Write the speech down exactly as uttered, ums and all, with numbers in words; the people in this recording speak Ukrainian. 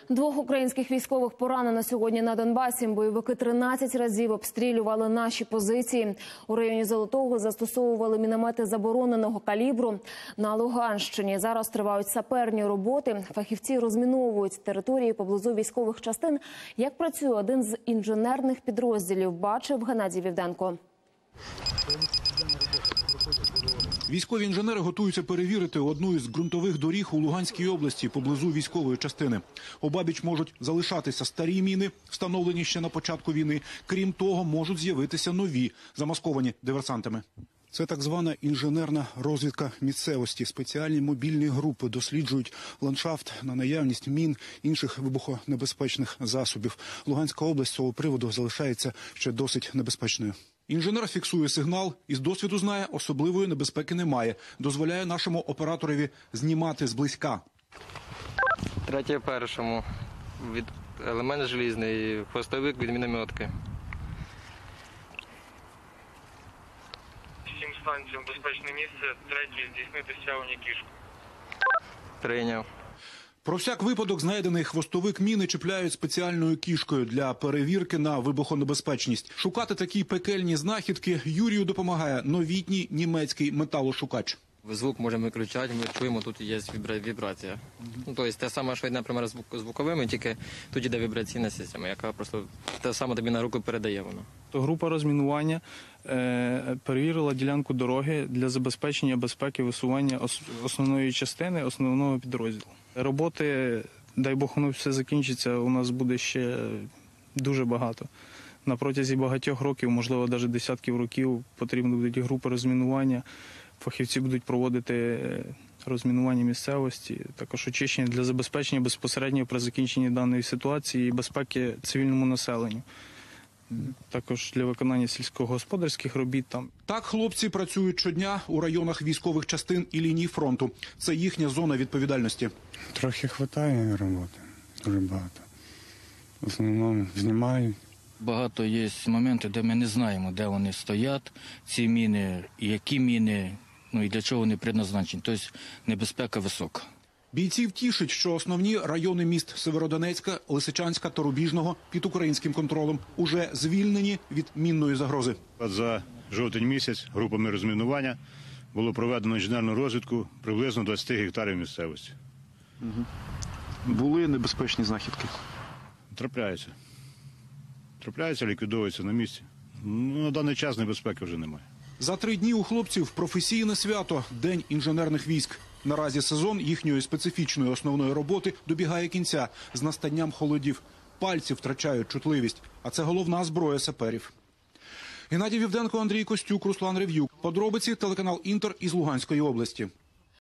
Двох українських військових поранено сьогодні на Донбасі. Бойовики тринадцять разів обстрілювали наші позиції. У районі Золотого застосовували міномети забороненого калібру. На Луганщині зараз тривають саперні роботи. Фахівці розміновують території поблизу військових частин. Як працює один з інженерних підрозділів, бачив Геннадій Вівденко. Військові інженери готуються перевірити одну із ґрунтових доріг у Луганській області поблизу військової частини. Обабіч можуть залишатися старі міни, встановлені ще на початку війни. Крім того, можуть з'явитися нові, замасковані диверсантами. Це так звана інженерна розвідка місцевості. Спеціальні мобільні групи досліджують ландшафт на наявність мін, інших вибухонебезпечних засобів. Луганська область з цього приводу залишається ще досить небезпечною. Інженер фіксує сигнал і з досвіду знає, особливої небезпеки немає. Дозволяє нашому операторові знімати зблизька. Третє першому. Від елемент желізний, хвостовик від мінометки. Всім станціям безпечне місце. Третє здійснити стягування кішку. Прийняв. Про всяк випадок знайдений хвостовик міни чіпляють спеціальною кішкою для перевірки на вибухонебезпечність. Шукати такі пекельні знахідки Юрію допомагає новітній німецький металошукач. Звук можемо виключати, ми чуємо, тут є вібрація. Ну, тобто те саме, що йде, наприклад, звуковими, тільки тут йде вібраційна система, яка просто те саме тобі на руку передає воно. Група розмінування е, перевірила ділянку дороги для забезпечення безпеки висування ос, основної частини, основного підрозділу. Роботи, дай Бог, воно все закінчиться, у нас буде ще дуже багато. На протязі багатьох років, можливо, навіть десятків років, потрібні будуть групи розмінування. Фахівці будуть проводити розмінування місцевості, також очищення для забезпечення безпосередньо при закінченні даної ситуації і безпеки цивільному населенню. Також для виконання сільськогосподарських робіт там. Так хлопці працюють щодня у районах військових частин і ліній фронту. Це їхня зона відповідальності. Трохи вистачає роботи, дуже багато. В основному знімають. Багато є моменти, де ми не знаємо, де вони стоять, ці міни, і які міни, ну і для чого вони призначені. Тобто небезпека висока. Бійців тішить, що основні райони міст Северодонецька, Лисичанська та Рубіжного під українським контролем уже звільнені від мінної загрози. За жовтень місяць групами розмінування було проведено інженерну розвідку приблизно двадцять гектарів місцевості. Угу. Були небезпечні знахідки? Трапляються. Трапляються, ліквідовуються на місці. Ну, на даний час небезпеки вже немає. За три дні у хлопців професійне свято – День інженерних військ. Наразі сезон їхньої специфічної основної роботи добігає кінця з настанням холодів. Пальці втрачають чутливість, а це головна зброя саперів. Геннадій Вівденко, Андрій Костюк, Руслан Рев'юк. Подробиці телеканал «Інтер» із Луганської області.